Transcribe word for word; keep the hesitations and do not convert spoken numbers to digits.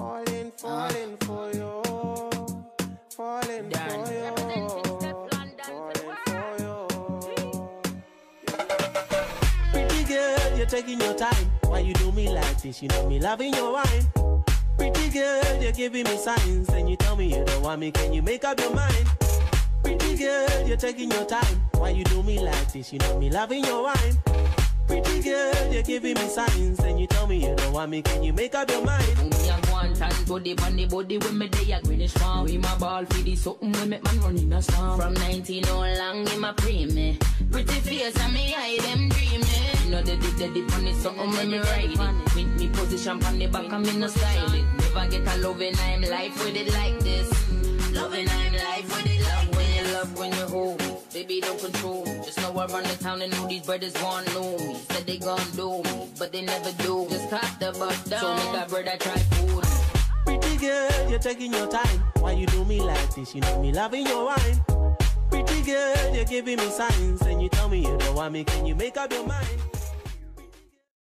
Falling, falling uh. for you. Falling Done. for you. Falling for you. Pretty girl, you're taking your time. Why you do me like this? You know me loving your wine. Pretty girl, you're giving me signs, and you tell me you don't want me. Can you make up your mind? Pretty girl, you're taking your time. Why you do me like this? You know me loving your wine. Pretty girl, you're giving me signs, and you tell me you don't want me. Can you make up your mind? Me a want and body, body, body when me day a greenish farm. We my ball for this something we make man run in a storm. From nineteen all long in my pre-me. Pretty face and me eye them dreaming. You know the dip, the dip on it, something when me ride it. With me position on the back and me no style it. Never get a loving, I'm life with it like this. Loving, I'm life with it like this. When you love, when you hold me. Baby, don't control me. Just know I run the town and know these brothers want know me. Said they gon' do me, but they never do. Just cut the bus down. So make that brother try food. Pretty girl, you're taking your time. Why you do me like this? You know me loving your wine. Pretty girl, you're giving me signs, and you tell me you don't want me. Can you make up your mind?